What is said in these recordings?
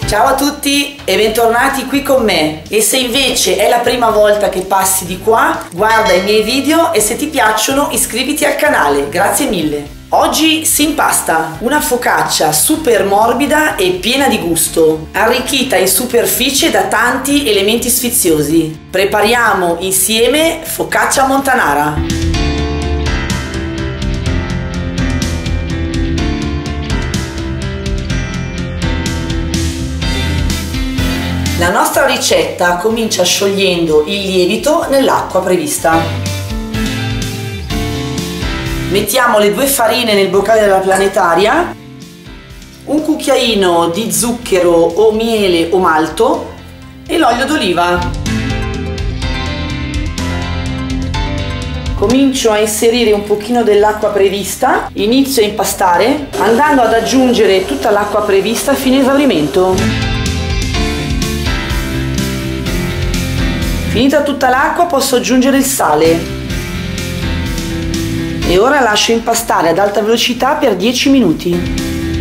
Ciao a tutti e bentornati qui con me. E se invece è la prima volta che passi di qua, guarda i miei video e se ti piacciono iscriviti al canale. Grazie mille. Oggi si impasta una focaccia super morbida e piena di gusto, arricchita in superficie da tanti elementi sfiziosi. Prepariamo insieme focaccia montanara. La nostra ricetta comincia sciogliendo il lievito nell'acqua prevista. Mettiamo le 2 farine nel boccale della planetaria, un cucchiaino di zucchero o miele o malto e l'olio d'oliva. Comincio a inserire un pochino dell'acqua prevista, inizio a impastare andando ad aggiungere tutta l'acqua prevista fino a esaurimento. Finita tutta l'acqua posso aggiungere il sale e ora lascio impastare ad alta velocità per 10 minuti.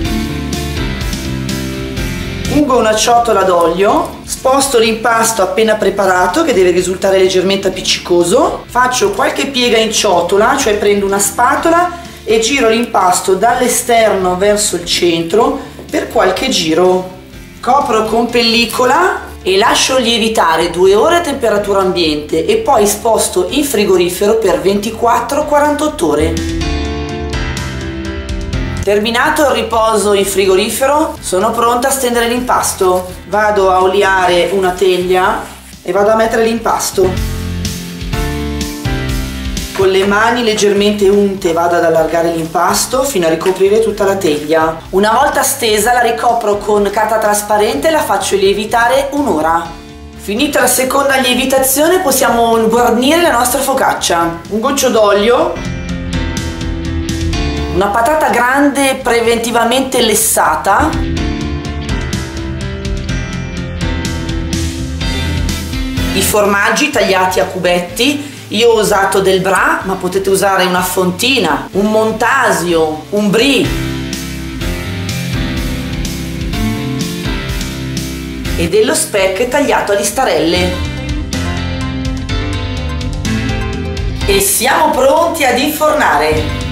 Ungo una ciotola d'olio, sposto l'impasto appena preparato che deve risultare leggermente appiccicoso, faccio qualche piega in ciotola, cioè prendo una spatola e giro l'impasto dall'esterno verso il centro per qualche giro. Copro con pellicola e lascio lievitare 2 ore a temperatura ambiente e poi sposto in frigorifero per 24-48 ore. Terminato il riposo in frigorifero, sono pronta a stendere l'impasto. Vado a oliare una teglia e vado a mettere l'impasto. Con le mani leggermente unte vado ad allargare l'impasto fino a ricoprire tutta la teglia. Una volta stesa la ricopro con carta trasparente e la faccio lievitare un'ora. Finita la seconda lievitazione possiamo guarnire la nostra focaccia. Un goccio d'olio, una patata grande preventivamente lessata, i formaggi tagliati a cubetti. Io ho usato del Bra, ma potete usare una fontina, un Montasio, un Brie. E dello speck tagliato a listarelle. E siamo pronti ad infornare.